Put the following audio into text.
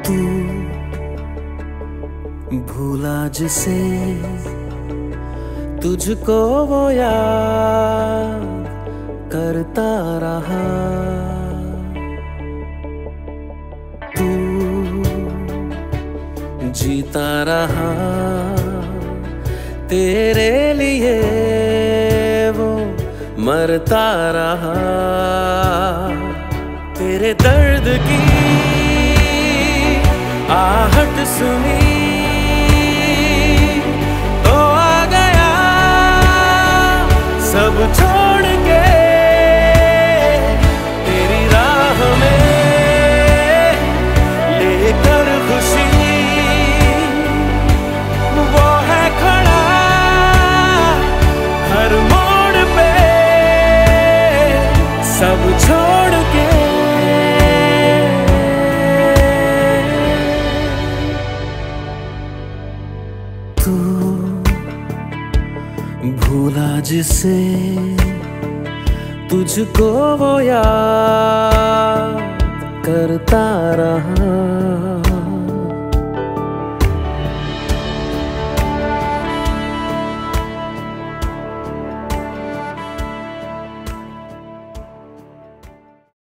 तू भूला जिसे तुझको वो याद करता रहा। तू जीता रहा तेरे लिए वो मरता रहा। तेरे दर्द की आहट सुनी तो आ गया सब छोड़ के तेरी राह में लेकर खुशी। वो है खड़ा हर मोड़ पे सब छोड़ के। भूला जिसे तुझको वो याद करता रहा।